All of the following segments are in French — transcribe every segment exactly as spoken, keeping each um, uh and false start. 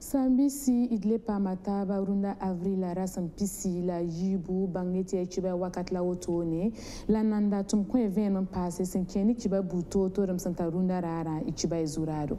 Sambisi idle pamataba runda avril la rasam pisi la yibu bangeti e chiba wakat la otone la nanda tum ko even passe sen keni chiba buto to ram santa runda rara ichiba ezurado.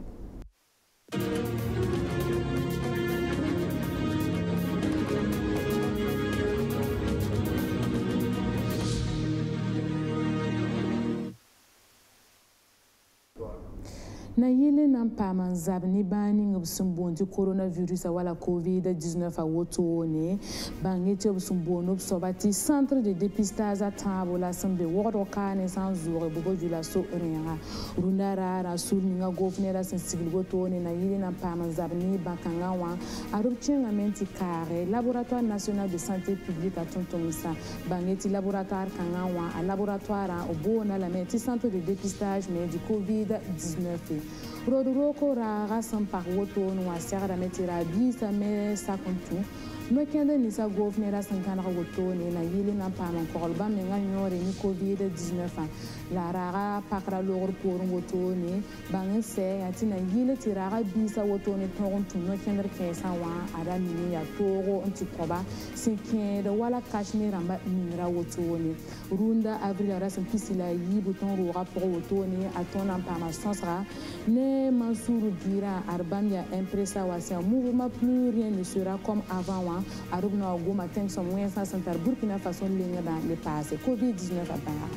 Na yele nan paman zabni bani ngab sumbonti coronavirus wala covid dix-neuf a wotone bangeti ob sumbono sobati centre de dépistage à tabo la sambe wodo kane sans jour bobo jula so renga rundara rasul ninga governera sen sigil wotone na yele nan paman zabni bakanga wa arubchenga menti kare laboratoire national de santé publique à tontomisa bangeti laboratoire kanga wa a laboratoire obona la menti centre de dépistage mais du covid dix-neuf. Rodoroko rara sampak woto no asera metira bisa me sakontu no kende ni sa governera sankana woto ne na yili na pama kolba me nganyore ni covid dix-neuf la rara pakra lor por woto ne bangen se ati na yili tirara bisa woto ne tontu no kende kesa wa ada ni ya togo anti koba sinkende wala kashmir amba minra woto ne runda avril ara sampisila yibu ton ro rapport woto ne atona pama sansra ne Mansour Dira Arbania impressa wasi un mouvement plus rien ne sera comme avant Arubna Ogo matin son moins sans centre Burkina Faso ligne dans le passé covid dix-neuf à part.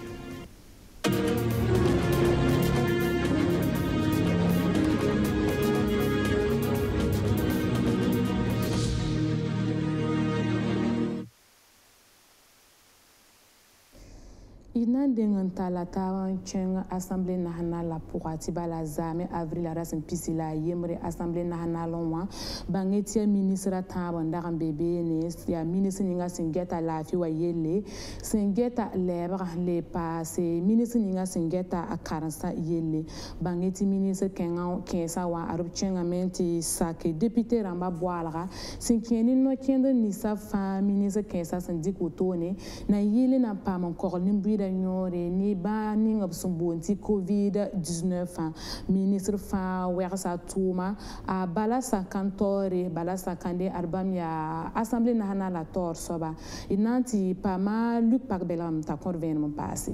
Inan dengan talatawan cheng assemblée nationale la pourati bala zame avril la rasin pisila yemre assemblée nationale wa bangetia ministre taban daram bebe ne ya ministre ninga singeta la fi wa yele singeta lebra le passe ministre ninga singeta akaransa yele bangeti ministre kenga kensa wa arab chenga menti sake député ramba boalra sinkeni no kende ni sa fa ministre kensa sindiko tone na yele na pam ko nimbi ni ba ning of sumbonti covid dix-neuf ministre fa wersa tuma a balasa kantore balasa kande albam ya assemblée nationale la tor soba inanti pama Luc Pagbelam ta convenement passé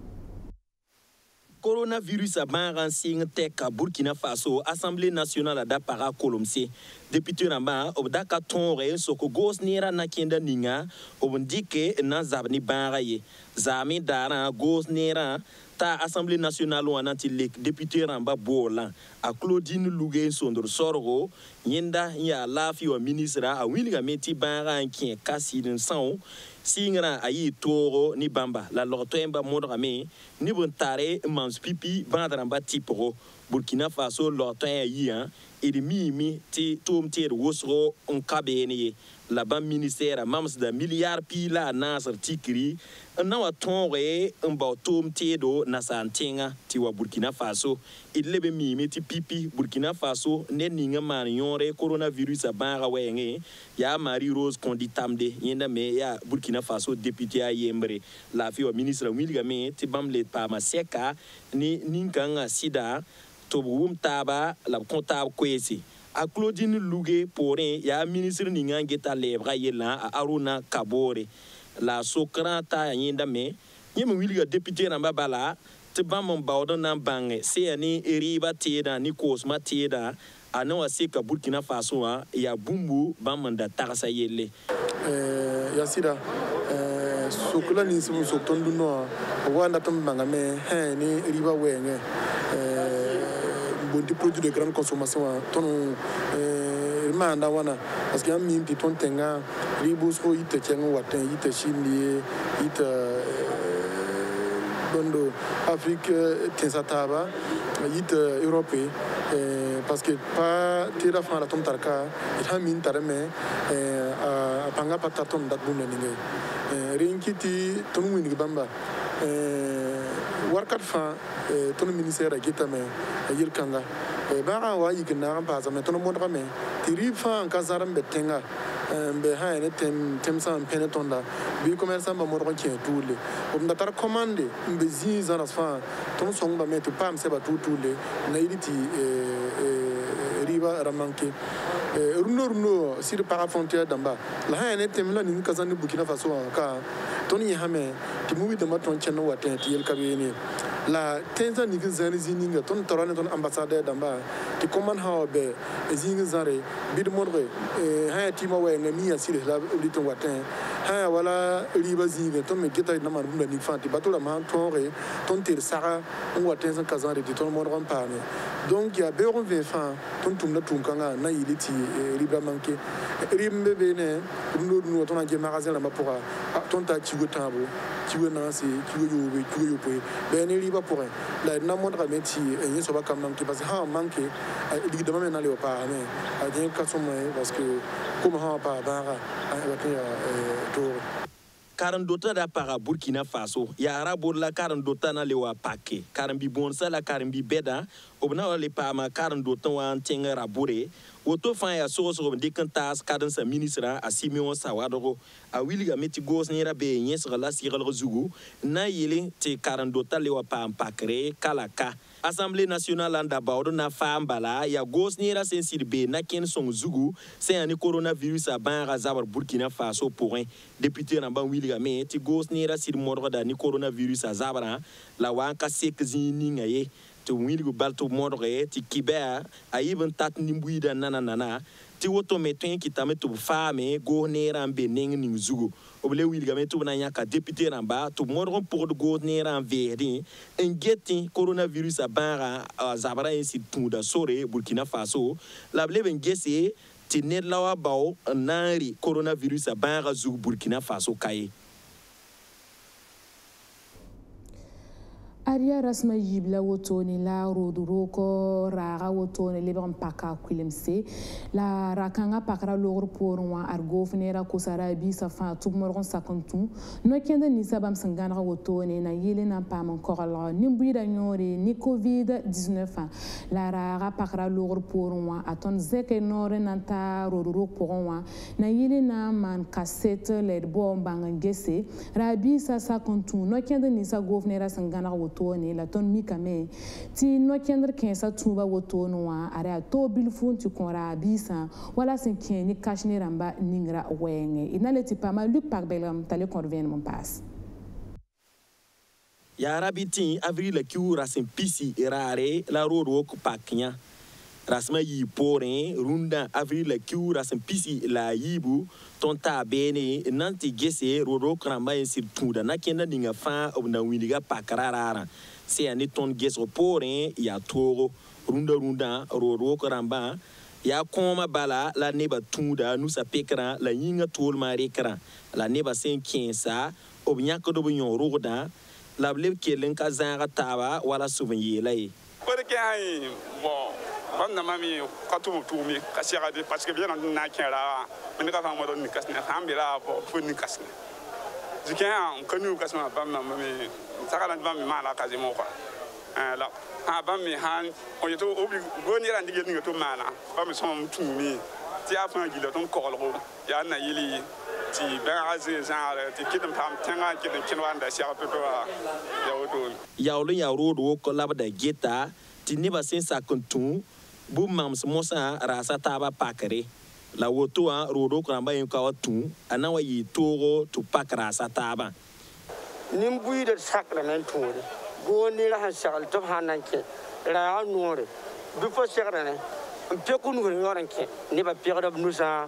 coronavirus a ban rancing tek Burkina Faso assemblée nationale da para kolomse député ramba obdaka tonre soko gos nera na kenda ninga obndike na zabni banraye zami dara gos nera ta assemblée nationale wana ti lek député ramba bola a Claudine Lougué sondor sorgo yenda ya lafi wa ministra a wilga meti banra kien kasidin san singra ayi toro ni bamba la lortoemba modrame ni bontare mans pipi bandrambा tipro Burkina Faso lortoen ayi hein et de mimi ti tom ti wosro on kabene la ban ministère mams da milliard pila nasar tikri na wa tonre un ba tom ti do na santinga ti wa Burkina Faso il lebe mimi ti pipi Burkina Faso ne ninga man yore coronavirus a ban rawenge ya Marie Rose Konditamde yenda me ya Burkina Faso député a yembre la fi wa ministre wilga me ti bamle pa maseka ni ninkanga sida to wum taba la comptable kwesi a Claudine Lougué porin ya ministre ninga ngeta lebra yela a Aruna Kabore la sokrata yenda me yema wilga député na babala te bamon bawdo na bange se ani eriba teda ni kosma teda ano aseka Burkina Faso ya bumbu bamanda tarasa yelle eh ya sida eh sokla ni simu soktondu no wanda tambanga me he ni riba wenge eh bon des produits de grande consommation ton euh manda wana parce que mi piton tenga ribus ko ite chenga waten ite chindi ite dondo Afrique tensataba ite Europe parce que pas tira fa la tom tarka ita min tarame a panga pataton dat bunne ninge rinkiti ton wini bamba warkat fa ton ministère a gitame yir kanga ba wa yigna ba za me ton mo me tiri fa en kazaram betenga be ha ne tem tem san penetonda bi commerçant ba mo ro ki toule o mda tar commande be zi za fa ton song ba me to pam se ba toule na yiti riba ramanke runo runo sur para frontière d'amba la haine temla ni kazani Burkina Faso ka toni hame ti muwi de maton cheno waten ti el kabeni la tenza ni gizani zininga ton torane ton ambassadeur d'amba ti command ha be zinga zare bid modre ha ti ma we ngami asile la liton waten ha wala riba zinga ton me geta na man bunda ni fanti batola man tonre ton tir sara on waten san kazari ti ton modre pame donc il y a beurre vingt ton tumna tunkanga na iliti riba manke rimbe bene no no ton anje magasin la mapora ton ta chigo tabo chigo na si chigo yobe chigo yope bene riba pour la na montre meti e so ba kam manke parce ha manke ligi de même na le pa mais a bien kasoma parce que comme ha pa bara a to karandota da para Burkina Faso ya arabo la karandota na lewa pake karambi bonsa la karambi beda obna le pama karandota wa tenga rabure woto fa ya so so de kantas kadan sa ministra a Simeon Sawadoro a wiliga meti gos nera be nyes la sigal zugu na yele te karandota lewa pam pakre kalaka Assemblée nationale anda baodo na fambala ya gos nera sensir be na ken song zugu c'est un coronavirus a ban razabar Burkina Faso pour un député na ban wiliga me ti gos nera sir modro da ni coronavirus a zabara la wanka sek zini ngaye to wiligo balto modro ti kibea a even tat nimbuida nana nana ti woto metwen ki tame to fame go nera be neng ning zugu obele wiliga me to na yaka député namba to modro pour de go nera verdi en geti coronavirus a ban zabara si tunda sore Burkina Faso la bleben gese ti net lawa bawo nari coronavirus a ban zugu Burkina Faso kai Aria rasma yibla wotoni la roduroko raga wotoni lebran paka kwilemse la rakanga pakra logor porwa argofnera kusara bi safa tub morgon sakantu no kende ni sabam sangana wotoni na yele na pam korala nimbuida nyore ni covid dix-neuf la raga pakra logor porwa aton zeke nore nanta rodurok porwa na yele na man cassette led bomba ngese rabi sa sakantu no kende ni sa gofnera sangana tone la ton mi kame ti no kender kensa tuba wotono wa ara to bilfun ti konra bisa wala sen ken ni kashne ramba ningra wenge inale ti pama Luc Parbelam tale convene mon passe ya rabiti avril la kiura sen pisi erare la rodo ko paknya rasma yi porin runda avril la kiura sen pisi la yibu tonta bene nanti gese rodo kramba sir tunda na kenda ninga fa obna wiliga pakarara se ani ton geso porin ya toro runda runda rodo kramba ya koma bala la neba tunda nusa pekra la yinga tol marekra la neba sen kensa obnya ko do nyon roda la bleb kelen ka zanga taba wala souvenir lay porque ai bon on na mami katu tumi kasiara de parce que bien on na kera mais ka fa mo don kasna hambira bo fu ni kasna zikan on kanu kasna ba mami sakala ba mi mala kazi mo kwa la ha ba mi han on yeto obi goni ran dige ni to mala ba mi som tumi ti afa gilo ton kolgo ya na yili ti ba aze genre ti kidan pam tanga kidan kinwanda sia to to ya wodo yaulu ya rodo ko labda geta ti ne ba sen sakuntu bu mams mosa rasa taba pakare la woto a rodo kramba yin ka watu anawa yi togo to pakra sa taba nim bui de sacrament tore go ni la han sakal to hanan ke ra nore bu fo sekra ne pe ku nu ngoran ke ni ba pira bu nusa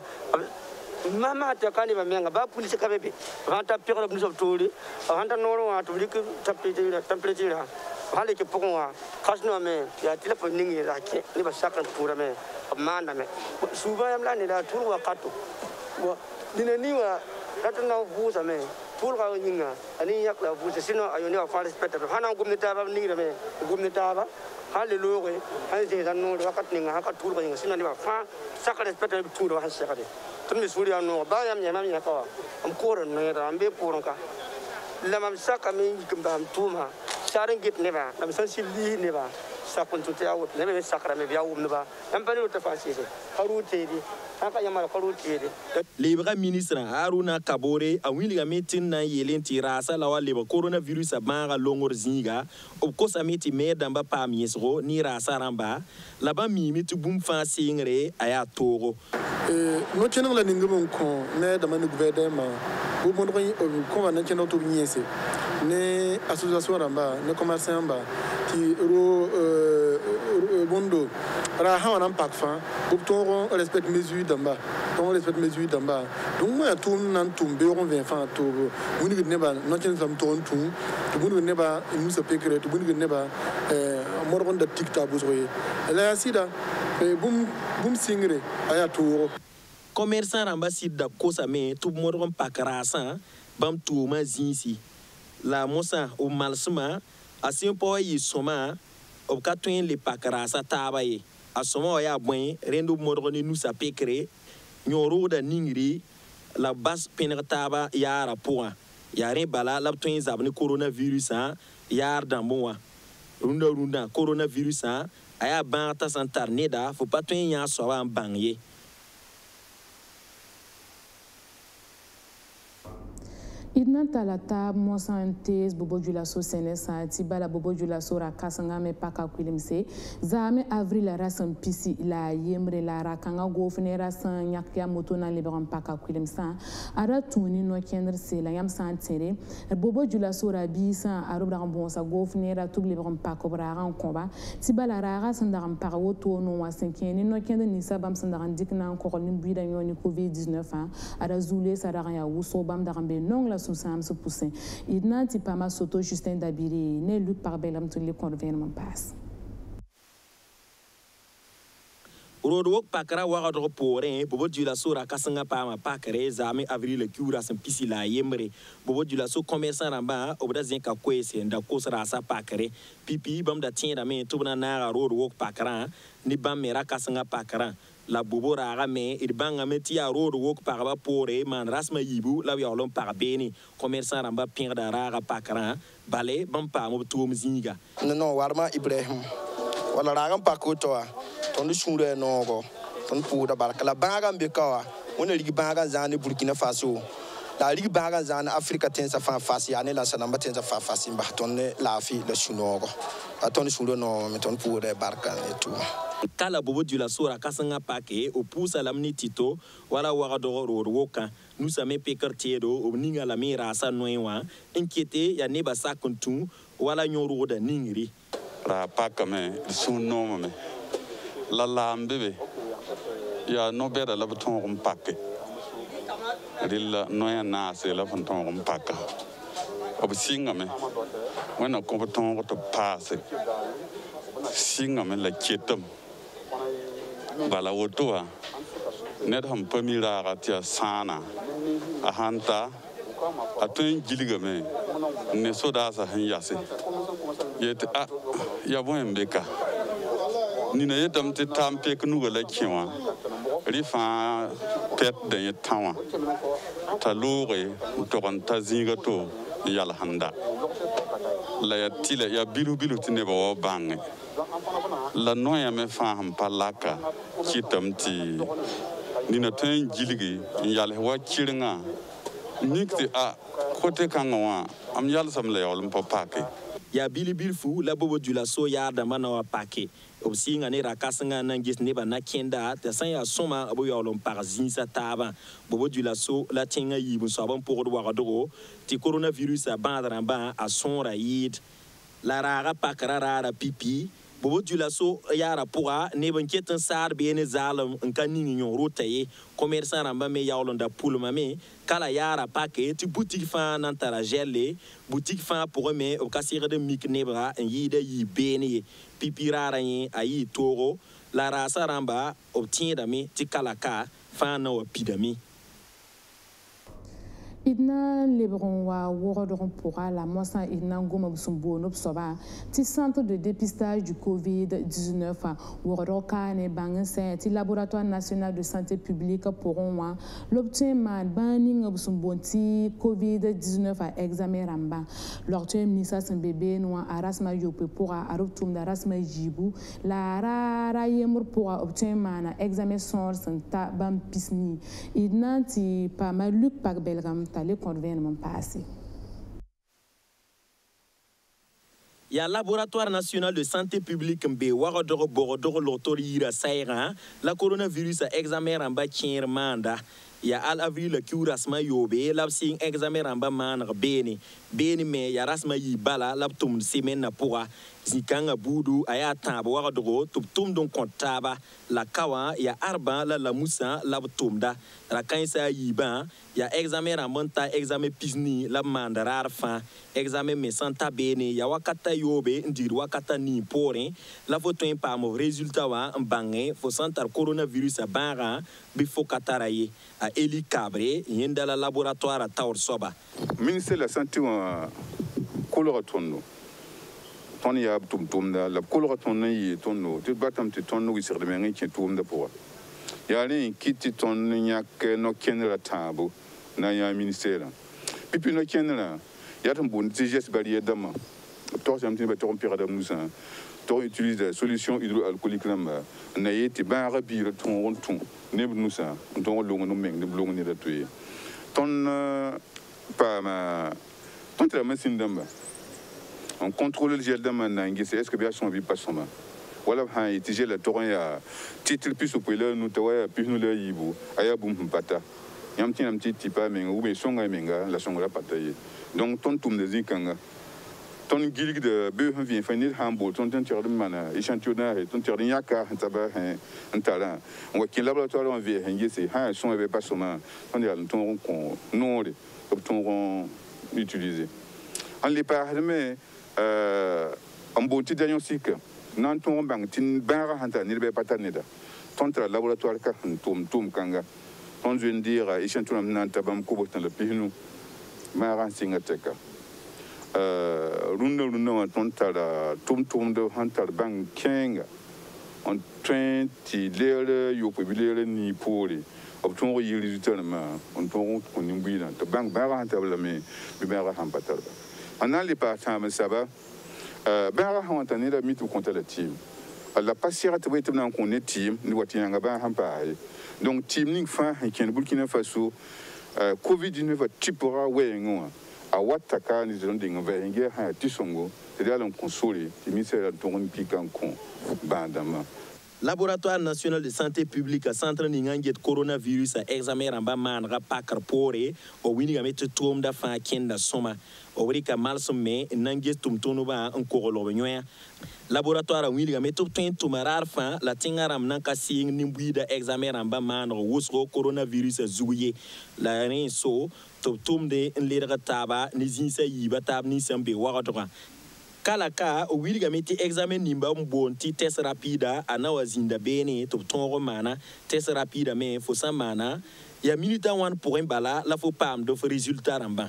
mama ta kani ba menga ba police ka bebe vanta pira bu nusa tore vanta noro wa to lik temperature temperature hali ke pokwa kasno me ya telefon ningi rake ni ba sakran pura me manda me suba yam la ni la tur wa kato wa dina ni wa kata na busa me tur ga ninga ani yak la busa sino ayoni wa faris peta hana gumni taba ningi me gumni taba hali loge hali je dan no wakat ninga hakat tur ga ninga sino ni ba fa sakran peta tur wa sakade tun mi suri no ba yam nyama mi ka am koron ne ra ambe koron ka lamam sakame yikum dam tuma sharing git neba lam san sili neba sakun tu ya wut ne me sakra me biya wum ba am pa ne ta fasire karuti di aka yamara karuti di Lebra ministre Haruna Kabore a williga metin na yelen ti rasa la wa leba coronavirus a banga longor zinga ob ko samiti me damba pa miesro ni rasa ramba la ba mi mitu bum fa singre aya toro eh no cheno la ningum ko ne da man gouvernement bu mo ko ko na cheno to niese ne association ramba ne commerçant ramba ti ro bondo ra ha wan pak fa bu to respect mesure d'amba on respecte mesure d'amba donc moi tout nan tombe on vient faire tout moni ne ba no chen sam ton tout to moni ne ba nous se pécre to moni ne ba euh moron da tikta bu soye la sida bum bum singre aya tout commerçant ramba sida ko sa me tout moron pakrasa bam tout ma zinsi la mosa o malsma asin po yi soma o katwen le pakrasa tabaye asoma ya bwen rendo moron ni nous sa pécre nyoro da ningri la bas penetaba yara poa yare bala la twin zabni coronavirus ha yar damboa runda runda coronavirus ha aya banta santarneda fo patwen ya so wa bangye Idna talata mosantes bobo jula so sene santi bala bobo jula so ra kasanga me paka kwilimse zame avril la rasan pisi la yemre la rakanga gofne rasan nyakya moto na liberan paka kwilimsa ara tuni no kender se la yam santere bobo jula so ra bisa arobra bonsa gofne ra tub liberan paka bra ran komba ti bala ra rasan daram para woto no wasenkeni no kender ni sabam sandaran dikna ko ni buida nyoni covid dix-neuf ara zule sadara ya wuso bam darambe non la sous Sam se poussin. Il n'a pas ma soto Justin Dabiri, ne Luc par Bellam tous les gouvernements passe. Rodwok pakara wagadro pore bobo jula sura kasanga pa ma pakare zame avril cura san pisila yemre bobo jula so commerçant ramba obda zinka kwese nda kosra sa pakare pipi bam da tienda me tubna na rodwok pakara ni bam mera kasanga pakara la bobo raga me irbanga me tia rodwok pakaba pore man rasma yibu la yolom pakabeni commerçant ramba pinda raga pakara bale bam pa mo tuom zinga no no warma Ibrahim wala ragam pakotoa ton shunde nogo ton puda barkala baga mbekawa wona ligi baga zane Burkina Faso la ligi baga zane Afrika tensa fa fasi ane la sanamba tensa fa fasi mba ton la fi le shunogo ton shunde no me ton puda barka et tout kala bobo dula sura kasanga pake o pusa lamni tito wala waga do ro woka nous sommes pekertiedo o ninga la mira sa noewa inquiété ya neba sakuntu wala nyoro da ningri ra pakame sunno me la lambebe ya no beda la beton rum pakke rilla noya na se la beton rum pakka ob singa me wana ko beton to passe singa me la ketam bala wotoa net ham pamira gatia sana ahanta atun giliga me ne soda sa han yase yete a ya bon beka ni na yetam te tampe knu gala kiwa rifa pet de tawa ta lore to kan ta zinga to yala handa la ya tile ya bilu bilu tine ba bange la noya me faham palaka kitam ti ni na tan giligi yala wa kiringa nikti a kote kangwa am yala sam le yolum papake ya bili bil fu la bobo dula so ya da mana wa pake obsi ngane rakasanga nangis neba na kenda ta san ya soma abo yolom parzin sa taba bobo dula so la tinga yibu so ban pour do wagado ti coronavirus a bandra ba a sonra yid la rara pakara rara pipi bobo dula so yara pourra ne ban ketan sar bene zalam en kanini nyon rotaye commerçant ramba me yawlon da poulma me kala yara pake ti boutique fa nantara gelle boutique fa pour me o kasire de mik nebra en yide yi bene pipi rara yin ayi toro la rasa ramba obtient da me ti kala ka fa na o pidami idna lebron wa worodon pourra la moisson idna ngoma busumbo no soba ti centre de dépistage du covid dix-neuf woroka ne bangen ti laboratoire national de santé publique pourront wa l'obtien man banning busumbo ti covid dix-neuf à examen ramba l'obtien ministre san bébé no arasma yope pourra aruptum darasma jibu la rara yemur pourra obtien man examen sor santa bam pisni idna ti pa maluk pak belgam le convènement passé. Il y a un laboratoire national de santé publique mbe warodoro borodoro l'autorira saira la coronavirus a examen en bâtir manda. Il y a al avril qui rasma yobe l'absing examen en bas man bene bene me ya rasma yi bala l'abtum semaine na pourra zikanga budu aya tabo warodoro tuptum don kontaba la kawa ya arba la la musa l'abtumda la kansa yi ba ya examen en monta examen pisni la mandarar fa examen me santa bene ya wakata yobe ndir wakata ni pore la photo pa mo résultat wa mbange fo santar coronavirus a bara bifo kataraye a Eli Cabré yenda la laboratoire taur soba ministère de la santé wa coloratonno ton ya tum tum da la coloratonno yi tonno te batam te tonno wi sirde men ki tum da pour ya ni kiti ton nyak no kenra tabo na ya ministère pipi no kenra ya tam bon ti geste barrière dama to jam tin ba to pira da musa to utilise solution hydroalcoolique lamba na yeti ba rabi le ton ton ne musa ton longo no meng de longo ni da tuye ton pa ma ton tra machine damba on contrôle le gel dama na ngi est-ce que bien son vie pas soma wala ha itije la toron ya titre plus au pele nous tawa plus nous le yibu aya bum pata yam tin am ti tipa menga ou be songa menga la songa pata ye donc ton tum de zikanga ton gilig de be vient finir hambo ton ton de mana échantillonnage ton ton yaka taba un talent on voit qu'il laboratoire on vient ngi c'est ha son avait pas soma on est ton qu'on non ton utilisé en les parle mais euh en beauté diagnostic nan ton bang tin bara hanta ni be patanida ton tra laboratoire ka tum tum kanga ton je dire échantillonnage nan tabam ko botan le pinu ma ran singateka euh runda runda ton tra tum tum de hanta bang kenga on train ti lere yo publier ni poli obton yi résultat ma on ton ko ni mbina to bang bara hanta la me be bara han patalba anan les partant ça va euh bara han tani la mitu contre la team la pasiera te wete na ko ne team ni wati nga ba han pa donc team ning fa ken Burkina Faso euh covid dix-neuf tipora wengo a wataka ni zon dinga venge ha tisongo c'est-à-dire l'on console ti ministère ton pikan kon bandama Laboratoire national de santé publique à centre ninganget coronavirus a examen ramba man rapakar pore o winiga met tom da fa kenda soma o wrika malsome nanget tum tonu ba en korolo nyoya laboratoire winiga met tum tumarar fa la tingaram nan kasing nimbuida examen ramba man wosro coronavirus zuye la ren so tum de lera taba ni zinsa yiba tab ni sambe waradra Kalaka, au Willigamiti examen nimba bon ti test rapide anawa zinda bene to ton romana test rapide mais faut ça mana ya minute one pour un bala la faut pas de résultat ramba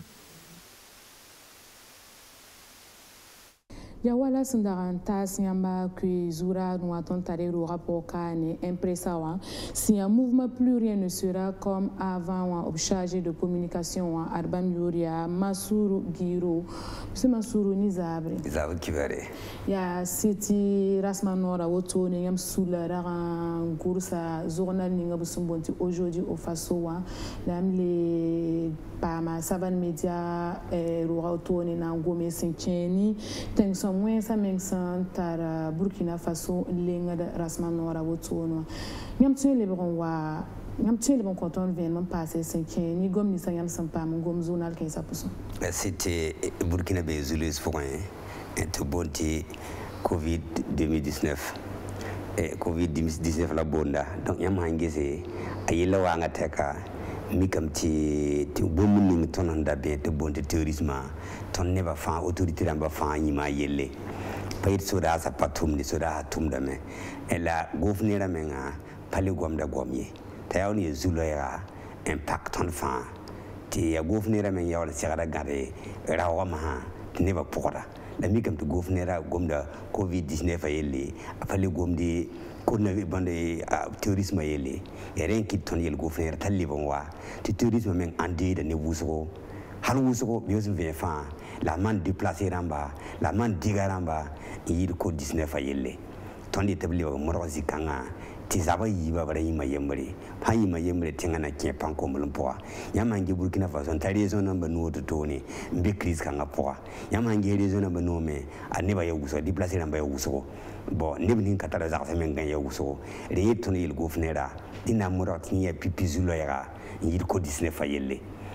ya wala sundaranta siamba que zura nous attend tarero rapport kane impressawa si un mouvement plus rien ne sera comme avant au chargé de communication Arbam Yoria Masuru Giro c'est Masuru Nizabre Nizabre kibare ya city rasmanora woto ne yam sula ran coursa journal ninga busumbonti aujourd'hui au fasowa lam les pama savan media e ro woto ne na ngome sinkeni tension moins ça même tara Burkina Faso lenga de rasmanora woto no nyam tse le bon wa nyam tse le bon content événement passé sinkeni ni gom ni sanyam sampa ngom journal quinze pour cent c'était Burkina Bezulus point tout bonti covid deux mille dix-neuf et covid deux mille dix-neuf la bonda donc yam hangese ayela wanga teka mikam ti ti bomun ton anda be to bonte terrorisme ton neba fa autorité ramba fa yima yelle payit soda sa patum ni soda tum da me ela gouverneur menga pali gomda gomye tayawni zuloya impact on fa ti ya gouverneur men yawla sigara gade rawa ma ne ba pokora la mi kam to gouverneur gomda covid dix-neuf yelle afale gomdi konna bande tourisme yelle e ren ki ton yel gouverneur talibon wa ti tourisme men andi de ne wuso hal wuso bi yosu ve fa la man déplacer ramba la man digaramba yir covid dix-neuf yelle ton di tabli ba mo rozi kanga ti zaba yiba bara yima yembre pa yima yembre tingana ke panko mulumpoa yamangi burkina faso tari zo namba no to toni mbe crise kanga poa yamangi rezo namba no me aneba ya wuso déplacer namba ya wuso bo nebni katara za sa men gan ya wuso re ton yel gofnera dina morot ni ya pipizulo ya yir ko dix-neuf yelle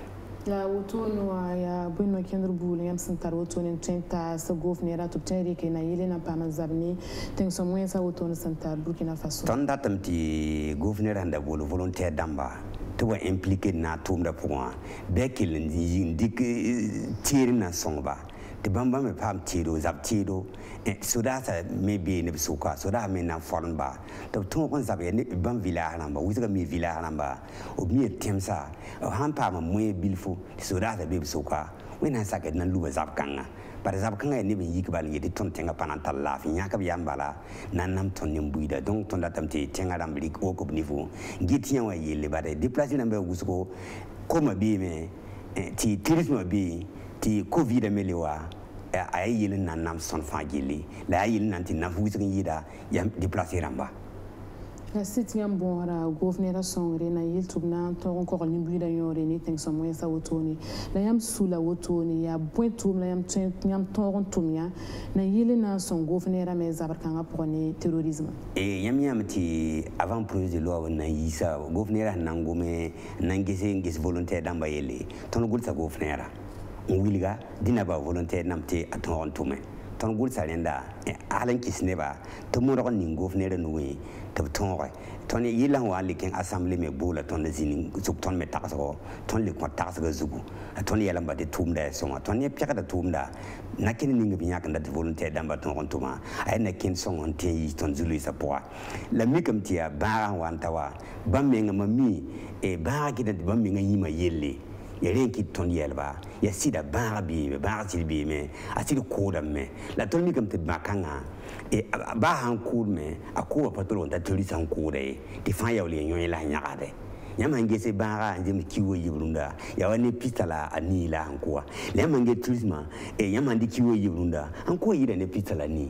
la wotono ya bino kendro bulu yam santar wotono tenta sa gofnera to tenri ke na yele na pama zabni ten so moyen sa wotono santar Burkina Faso tanda tamti gofnera nda bolu volontaire damba to wa impliqué na tumda point bekil ndik tiri na songba te bamba me pam tiro zab tiro so da sa maybe ne suka so da me na foreign ba to to kon zabe ne ban villa namba wuga mi villa namba o mi temsa han pa ma moye bilfo so da sa be suka wena saka nan luba zab kanga par zab kanga ne be yikbal yedi ton tenga panantal la fi nyaka bi yambala nan nam ton ne mbuida donc ton da tamte tenga rambli ko ko niveau ngiti wa yele ba de déplacer nambe wusko koma bi me ti tourisme bi ti covid melewa ay yele nan nam son fagili la yele nan ti na wusko yida yam déplacer ramba la site yam bonra gouverneur songre na yel tubna to encore ni buida yore ni ten so moyen sa wotoni la yam sula wotoni ya pointum la yam tent yam toron tumya na yele na son gouverneur me zabar kanga pour ni terrorisme e yam yam ti avant projet de loi na yisa gouverneur nangome nangese ngis volontaire damba yele ton gulsa gouverneur wilga dina ba volontaire namte aton tume ton gulsa lenda alan kisneba to mo ron ni gouverneur no wi to tonre ton yila wa likin assemblée me bola ton zini suk ton me takso ton le ko takso zugu ton yala ba de tumda so ton ne pika da tumda nakini ninga binya kan da volontaire damba ton on tuma ay na kin son on te yi ton zulu sa poa la mikam tia bara wantawa bammenga mami e bara ki da bammenga yima yelle ya renki ton yelba ya sida bara bi be bara sil bi me asili koda me la ton mi kam te bakanga e ba han kud me akuwa patron da tori san kure ti fa ya ole nyon la nyakade nyama ngese bara njem kiwo yibrunda ya wani pitala anila hankuwa nyama nge tourisme e nyama ndi kiwo yibrunda hankuwa yida ne pitala ni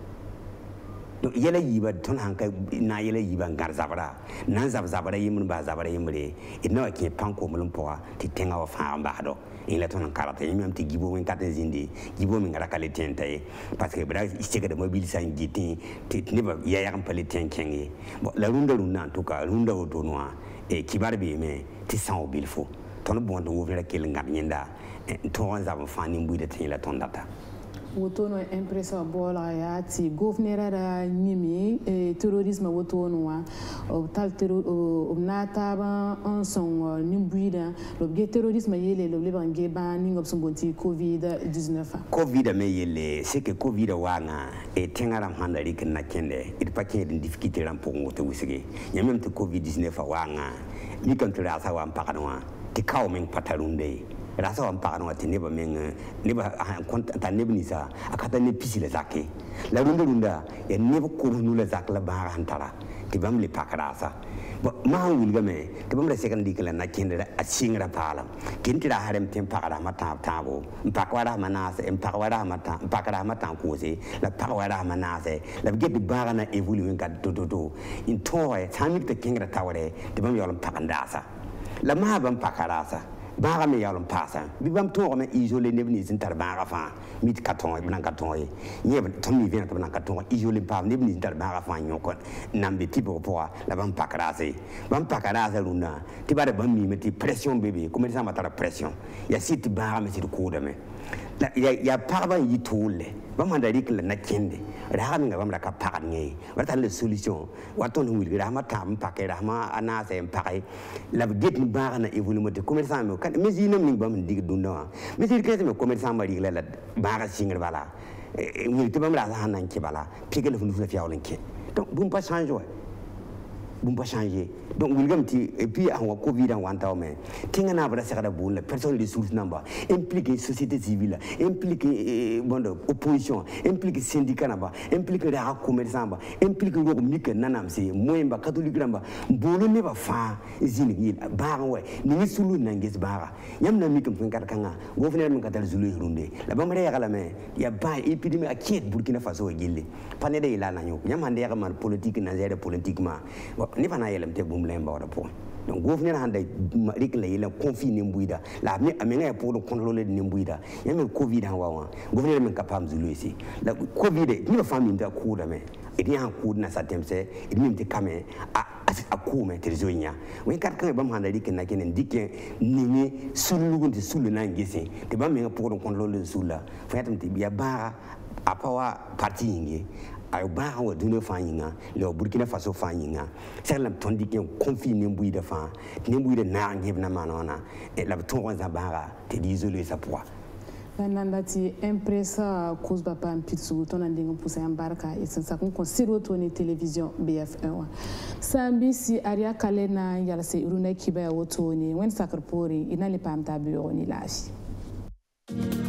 yela yiba ton hanka na yela yiba ngar zabara nan zab zabara yimun ba zabara yimre ina ke panko mulum poa ti tenga wa fa ba do ila ton karata yimam ti gibo wen kata zindi gibo min ngara kale tente parce que bra istega de mobile san giti ti ne ba ya yakam pale tenkengi bo la runda runda en tout cas runda o tonwa e kibar bi me ti san o bilfo ton bon do wo vera kel ngam nyenda ton zab fa ni mbuide tin la ton data wotono impresa bola ya ti gouverneur da nyimi e terrorisme wotono wa o tal terro o nata ba en son nimbuida lo ge terrorisme yele lo leban ge ba ni ngop songonti covid dix-neuf covid me yele c'est que covid wanga e tengaram handari ken na kende it paquet de difficulté ram pour ngoto wisige nyamem te covid dix-neuf wanga ni kan tra sa wa mpakana ti kaw men patarunde rasa wan pa no ati neba men neba konta neba nisa akata ne pisile zake la runda runda ya neba ko nu la zak la ba hantara ti bam le pakarasa ba ma wulga me ti bam la second dikala na kende a singra pala kintira harem tem pakara mata tabo mpakwara manase mpakwara mata mpakara mata ko se la pakwara manase la get ba na evoluer ka to to to in toy tamik te kingra tawre ti bam yolom pakandasa la ma bam pakarasa baga me yalon pasa bi bam to me isolé ne bni zin tar baga fa mit katon ibn katon yi nyeb to mi vient ibn katon isolé pa ne bni tar baga fa nyoko nambe tipo poa la bam pakrase bam pakrase luna ti bare bam mi meti pression bébé comme ça matara pression ya siti baga me siti ko me ya ya parba yi tole bam mandari kala na kende ra nga bam ra ka pakan ngi wata le solution waton wil ra ma tam pakera ma ana se pakai la get ni baga na évoluer de commerçant me kan mais yinam ni bam dig dunda mais il kese me commerçant mari la baga singar bala wil te bam ra hanan ki bala pigel fu fu fiawlen ki donc bum pas changer bon pas changer donc wilgam ti et puis en covid en wanta mais tinga na bra sekada bon la personne ressources namba impliquer société civile impliquer bon opposition impliquer syndicat namba impliquer la commerçant ba impliquer ro mike nanam se moyemba catholique namba bolo ne ba fa izini yil ba we ni sulu nanges ba yam na mike mpin kar kanga go fene min katal zulu hirunde la ba mare yakala me ya ba épidémie a kiet Burkina Faso gille panede ila na nyok yam hande yakama politique na zere politiquement ni fana yelam te bum lemba wala point donc gouverneur hande rik la yela confine mbuida la mi amenga pour contrôler de mbuida yam covid han wawa gouverneur men capable zulu ici la covid ni ba famille nda kuda me et ni han kuda na satemse et ni mte kame a a kuma terzonya wen kat kan bam handa rik na kenen dikke ni ni sulu gunti sulu na ngese te bam men pour contrôler sula fayatam te biya ba apawa parti ngi ay ba wa dune fanyinga le Burkina Faso fanyinga selam tondi ke confine mbui de fa ne mbui de na ngib na manona e la ton za bara te isoler sa poids Nandati impressa cause ba pam pitsu ton andinga pusa embarka et sensa kon considérer toni télévision B F un sambi si aria kalena yala se uruna kiba wotoni wen sakrpori inali pam tabioni lafi